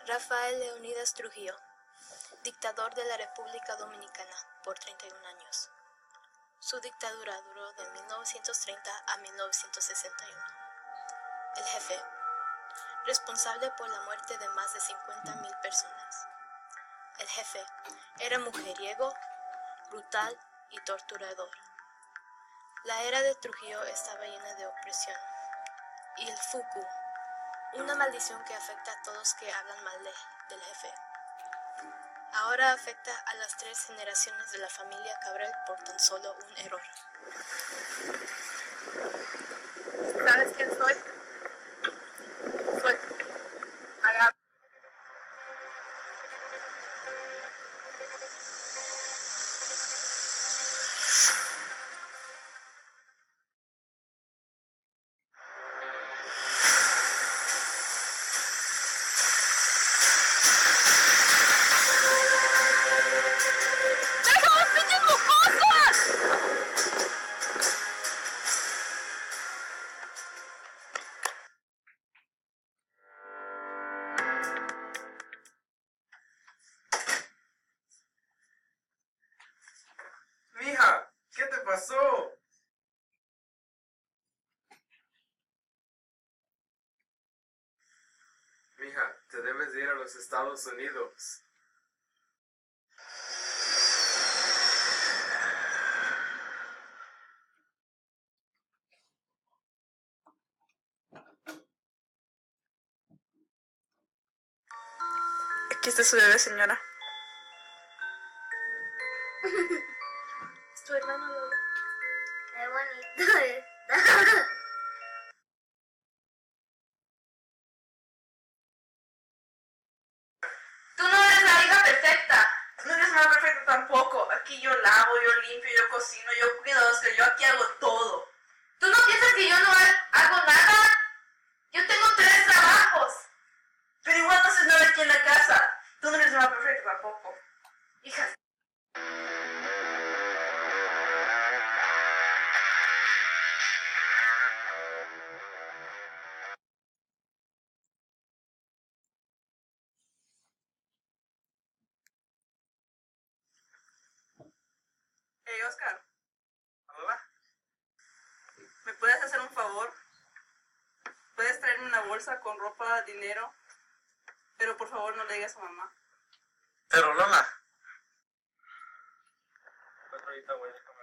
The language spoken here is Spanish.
Rafael Leónidas Trujillo, dictador de la República Dominicana por 31 años. Su dictadura duró de 1930 a 1961. El jefe, responsable por la muerte de más de 50,000 personas. El jefe era mujeriego, brutal y torturador. La era de Trujillo estaba llena de opresión. Y el fuku, una maldición que afecta a todos que hablan mal del jefe. Ahora afecta a las 3 generaciones de la familia Cabral por tan solo un error. ¿Sabes quién soy? Soy Agatha. Mija, ¿qué te pasó? Mija, te debes de ir a los Estados Unidos. Aquí está su bebé, señora. Es tu hermano Lola. Qué bonito está. Tú no eres la hija perfecta. No eres más perfecta tampoco. Aquí yo lavo, yo limpio, yo cocino, yo cuido, que yo aquí hago todo. ¿Tú no piensas que yo no hago nada? Yo tengo 3 trabajos. Pero igual no haces nada aquí en la casa. Tú no eres más perfecta tampoco. Hija. Hey, Oscar. ¿Hola? ¿Me puedes hacer un favor? ¿Puedes traerme una bolsa con ropa, dinero? Pero por favor no le digas a mamá. Pero Lola. Ahorita voy a